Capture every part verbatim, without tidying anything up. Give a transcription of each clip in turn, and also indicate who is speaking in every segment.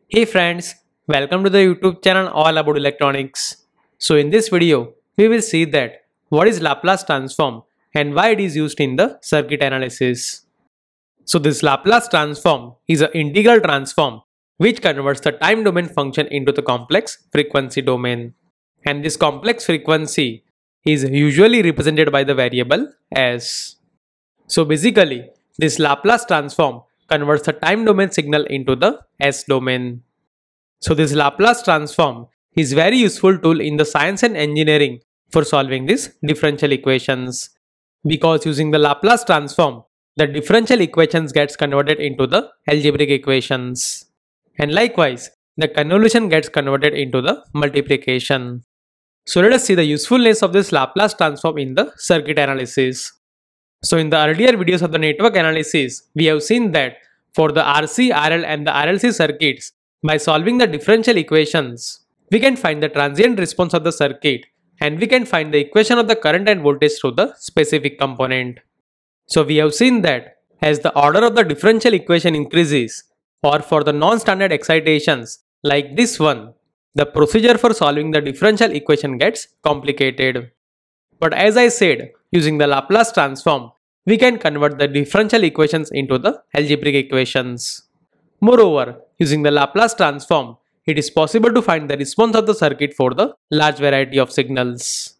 Speaker 1: Hey friends, welcome to the YouTube channel all about electronics. So in this video, we will see that what is Laplace transform and why it is used in the circuit analysis. So this Laplace transform is an integral transform which converts the time domain function into the complex frequency domain. And this complex frequency is usually represented by the variable s. So basically, this Laplace transform converts the time domain signal into the s domain. So this Laplace transform is very useful tool in the science and engineering for solving these differential equations. Because using the Laplace transform, the differential equations gets converted into the algebraic equations. And likewise, the convolution gets converted into the multiplication. So let us see the usefulness of this Laplace transform in the circuit analysis. So in the earlier videos of the network analysis, we have seen that for the R C, R L and the R L C circuits, by solving the differential equations, we can find the transient response of the circuit and we can find the equation of the current and voltage through the specific component. So we have seen that as the order of the differential equation increases, or for the non-standard excitations like this one, the procedure for solving the differential equation gets complicated. But as I said, using the Laplace transform, we can convert the differential equations into the algebraic equations. Moreover, using the Laplace transform, it is possible to find the response of the circuit for the large variety of signals.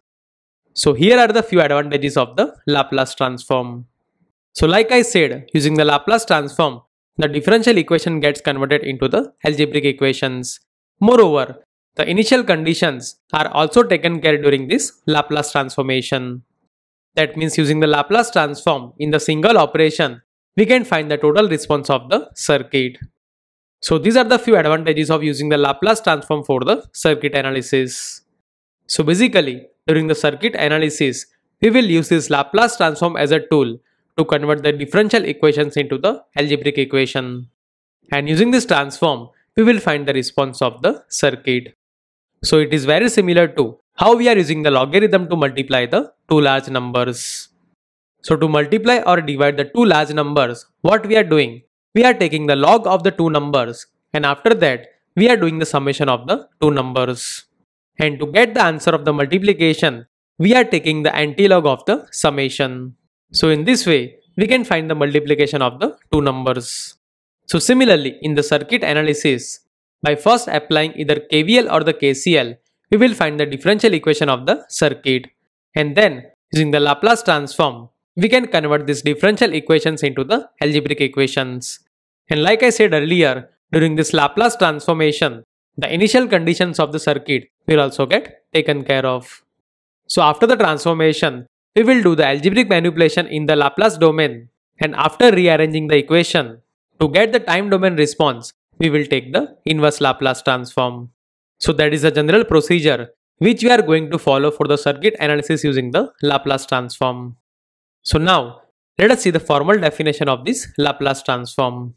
Speaker 1: So here are the few advantages of the Laplace transform. So like I said, using the Laplace transform, the differential equation gets converted into the algebraic equations. Moreover, the initial conditions are also taken care during this Laplace transformation. That means using the Laplace transform in the single operation, we can find the total response of the circuit. So these are the few advantages of using the Laplace transform for the circuit analysis. So basically, during the circuit analysis, we will use this Laplace transform as a tool to convert the differential equations into the algebraic equation. And using this transform, we will find the response of the circuit. So it is very similar to how we are using the logarithm to multiply the two large numbers. So to multiply or divide the two large numbers, what we are doing? We are taking the log of the two numbers and after that, we are doing the summation of the two numbers. And to get the answer of the multiplication, we are taking the antilog of the summation. So in this way, we can find the multiplication of the two numbers. So similarly, in the circuit analysis, by first applying either K V L or the K C L, we will find the differential equation of the circuit. And then, using the Laplace transform, we can convert these differential equations into the algebraic equations. And like I said earlier, during this Laplace transformation, the initial conditions of the circuit will also get taken care of. So after the transformation, we will do the algebraic manipulation in the Laplace domain. And after rearranging the equation, to get the time domain response, we will take the inverse Laplace transform. So that is the general procedure which we are going to follow for the circuit analysis using the Laplace transform. So now, let us see the formal definition of this Laplace transform.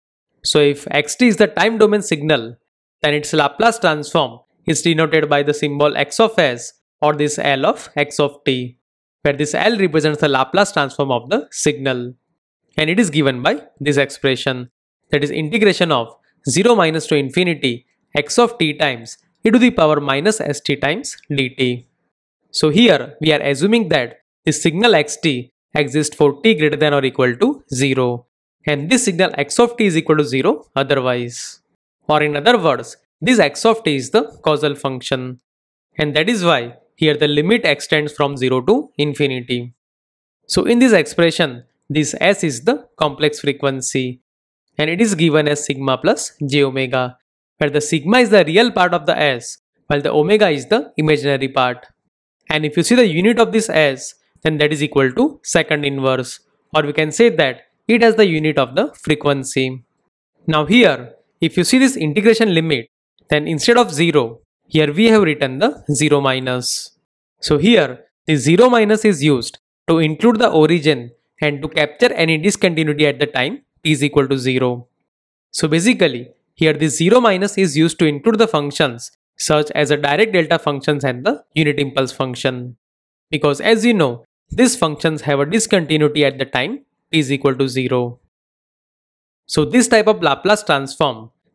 Speaker 1: So if xt is the time domain signal, then its Laplace transform is denoted by the symbol x of s or this L of x of t, where this L represents the Laplace transform of the signal. And it is given by this expression, that is integration of zero minus to infinity x of t times e to the power minus st times dt. So here we are assuming that this signal xt exists for t greater than or equal to zero and this signal x of t is equal to zero otherwise. Or in other words, this x of t is the causal function and that is why here the limit extends from zero to infinity. So in this expression, this s is the complex frequency and it is given as sigma plus j omega, where the sigma is the real part of the s while the omega is the imaginary part. And if you see the unit of this s, then that is equal to second inverse, or we can say that it has the unit of the frequency. Now here, if you see this integration limit, then instead of zero, here we have written the zero minus. So here, the zero minus is used to include the origin and to capture any discontinuity at the time t is equal to zero. So basically, here the zero minus is used to include the functions such as the direct delta functions and the unit impulse function. Because as you know, these functions have a discontinuity at the time t is equal to zero. So this type of Laplace transform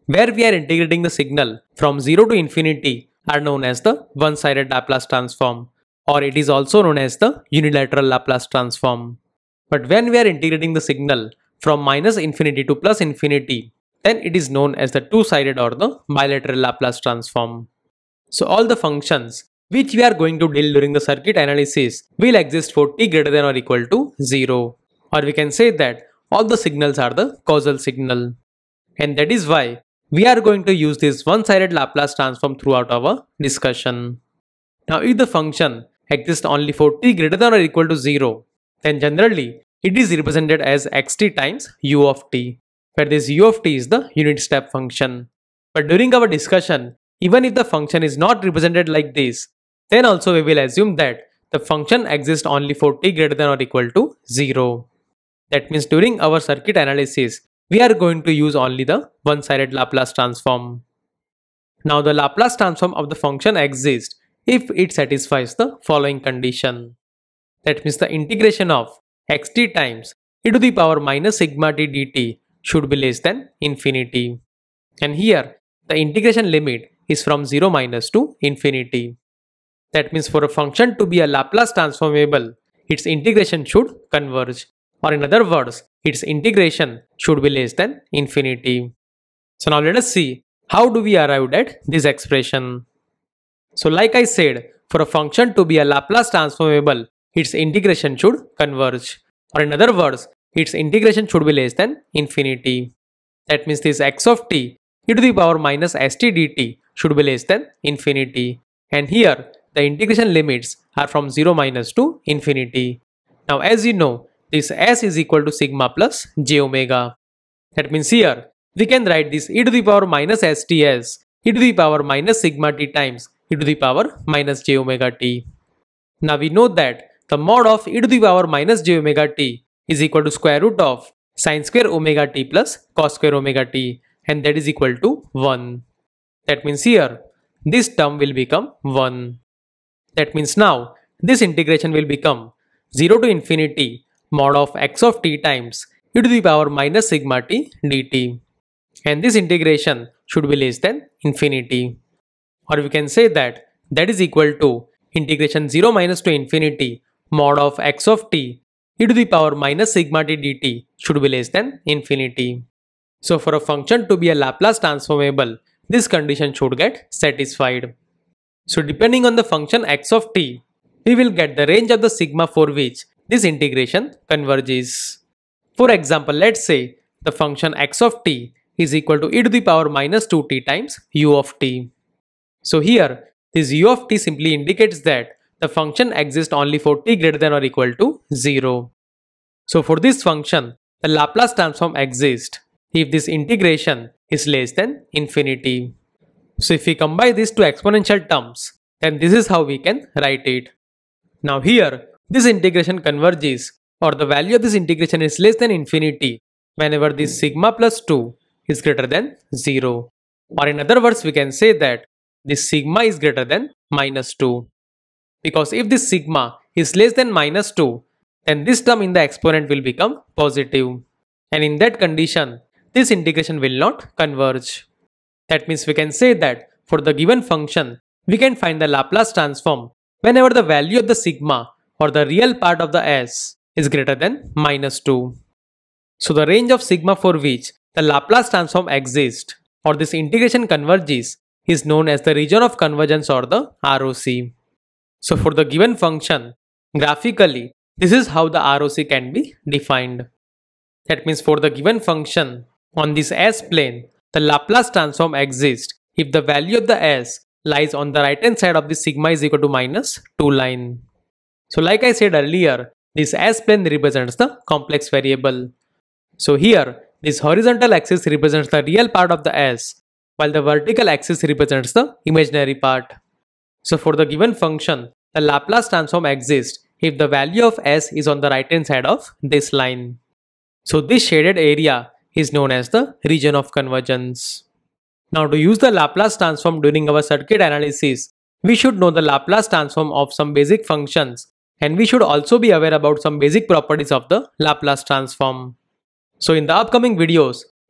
Speaker 1: where we are integrating the signal from zero to infinity are known as the one-sided Laplace transform, or it is also known as the unilateral Laplace transform. But when we are integrating the signal from minus infinity to plus infinity, then it is known as the two-sided or the bilateral Laplace transform. So all the functions which we are going to deal during the circuit analysis will exist for t greater than or equal to zero. Or we can say that all the signals are the causal signal. And that is why we are going to use this one-sided Laplace transform throughout our discussion. Now if the function exists only for t greater than or equal to zero, then generally it is represented as xt times u of t, where this u of t is the unit step function. But during our discussion, even if the function is not represented like this, then also we will assume that the function exists only for t greater than or equal to zero. That means during our circuit analysis, we are going to use only the one-sided Laplace transform. Now the Laplace transform of the function exists if it satisfies the following condition. That means the integration of xt times e to the power minus sigma t dt should be less than infinity. And here the integration limit is from zero minus to infinity. That means for a function to be a Laplace transformable, its integration should converge, or in other words, its integration should be less than infinity. So now let us see how do we arrive at this expression. So like I said, for a function to be a Laplace transformable, its integration should converge, or in other words, its integration should be less than infinity. That means this x of t e to the power minus st dt should be less than infinity. And here the integration limits are from zero minus to infinity. Now as you know, this s is equal to sigma plus j omega. That means here we can write this e to the power minus st as e to the power minus sigma t times e to the power minus j omega t. Now we know that the mod of e to the power minus j omega t is equal to square root of sine square omega t plus cos square omega t, and that is equal to one. That means here this term will become one. That means now this integration will become zero to infinity mod of x of t times e to the power minus sigma t dt, and this integration should be less than infinity. Or we can say that that is equal to integration zero minus to infinity mod of x of t e to the power minus sigma t dt should be less than infinity. So for a function to be a Laplace transformable, this condition should get satisfied. So depending on the function x of t, we will get the range of the sigma for which this integration converges. For example, let's say the function x of t is equal to e to the power minus two t times u of t. So here this u of t simply indicates that the function exists only for t greater than or equal to zero. So for this function, the Laplace transform exists if this integration is less than infinity. So if we combine these two exponential terms, then this is how we can write it. Now here, this integration converges, or the value of this integration is less than infinity whenever this sigma plus two is greater than zero. Or in other words, we can say that this sigma is greater than minus two. Because if this sigma is less than minus two, then this term in the exponent will become positive. And in that condition, this integration will not converge. That means we can say that for the given function, we can find the Laplace transform whenever the value of the sigma or the real part of the s is greater than minus two. So the range of sigma for which the Laplace transform exists or this integration converges is known as the region of convergence or the R O C. So for the given function, graphically, this is how the R O C can be defined. That means for the given function, on this S plane, the Laplace transform exists if the value of the S lies on the right hand side of the sigma is equal to minus two line. So like I said earlier, this S plane represents the complex variable. So here, this horizontal axis represents the real part of the S, while the vertical axis represents the imaginary part. So for the given function, the Laplace transform exists if the value of S is on the right hand side of this line. So this shaded area is known as the region of convergence. Now to use the Laplace transform during our circuit analysis, we should know the Laplace transform of some basic functions, and we should also be aware about some basic properties of the Laplace transform. So in the upcoming videos,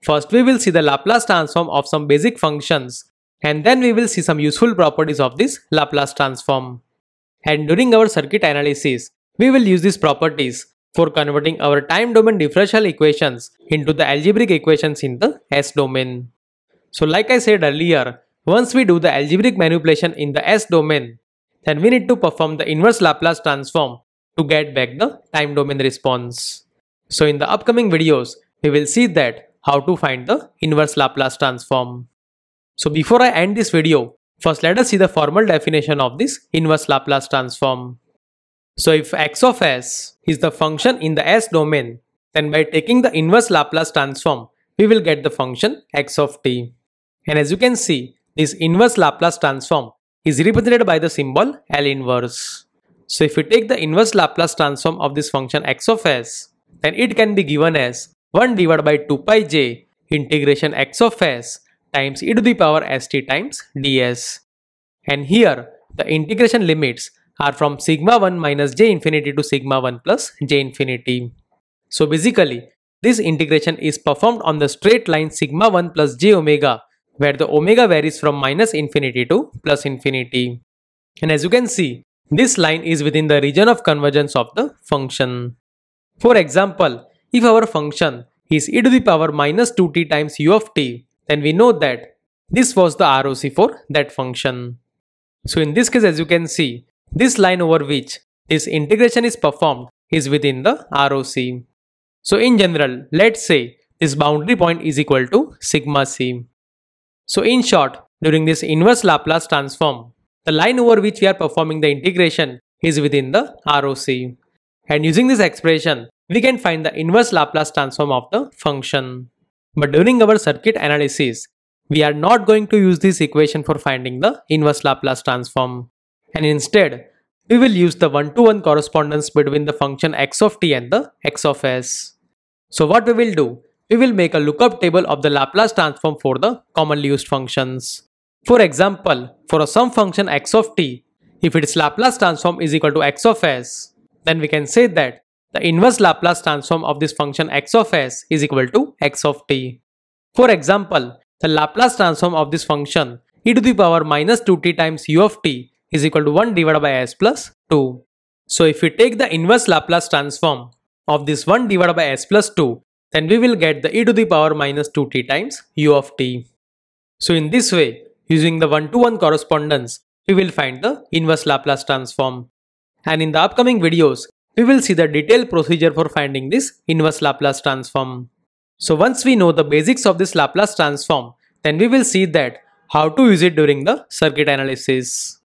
Speaker 1: First we will see the Laplace transform of some basic functions, and then we will see some useful properties of this Laplace transform. And during our circuit analysis, we will use these properties for converting our time domain differential equations into the algebraic equations in the S domain. So like I said earlier, once we do the algebraic manipulation in the S domain, then we need to perform the inverse Laplace transform to get back the time domain response. So in the upcoming videos, we will see that how to find the inverse Laplace transform. So before I end this video, first let us see the formal definition of this inverse Laplace transform. So if x of s is the function in the S domain, then by taking the inverse Laplace transform, we will get the function x of t. And as you can see, this inverse Laplace transform is represented by the symbol L inverse. So if we take the inverse Laplace transform of this function x of s, then it can be given as one divided by two pi j integration x of s times e to the power st times ds. And here the integration limits are from sigma one minus j infinity to sigma one plus j infinity. So basically, this integration is performed on the straight line sigma one plus j omega, where the omega varies from minus infinity to plus infinity. And as you can see, this line is within the region of convergence of the function. For example, if our function is e to the power minus two t times u of t, then we know that this was the R O C for that function. So in this case, as you can see, this line over which this integration is performed is within the R O C. So in general, let's say this boundary point is equal to sigma c. So in short, during this inverse Laplace transform, the line over which we are performing the integration is within the R O C. And using this expression, we can find the inverse Laplace transform of the function. But during our circuit analysis, we are not going to use this equation for finding the inverse Laplace transform. And instead, we will use the one-to-one correspondence between the function x of t and the x of s. So what we will do, we will make a lookup table of the Laplace transform for the commonly used functions. For example, for some function x of t, if its Laplace transform is equal to x of s, then we can say that the inverse Laplace transform of this function x of s is equal to x of t. For example, the Laplace transform of this function e to the power minus two t times u of t is equal to one divided by s plus two. So if we take the inverse Laplace transform of this one divided by s plus two, then we will get the e to the power minus two t times u of t. So in this way, using the one-to-one correspondence, we will find the inverse Laplace transform. And in the upcoming videos, we will see the detailed procedure for finding this inverse Laplace transform. So once we know the basics of this Laplace transform, then we will see that how to use it during the circuit analysis.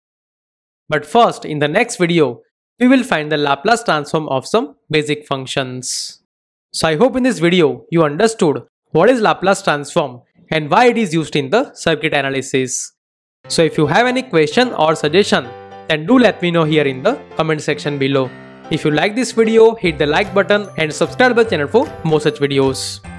Speaker 1: But first, in the next video, we will find the Laplace transform of some basic functions. So I hope in this video you understood what is Laplace transform and why it is used in the circuit analysis. So if you have any question or suggestion, then do let me know here in the comment section below. If you like this video, hit the like button and subscribe to the channel for more such videos.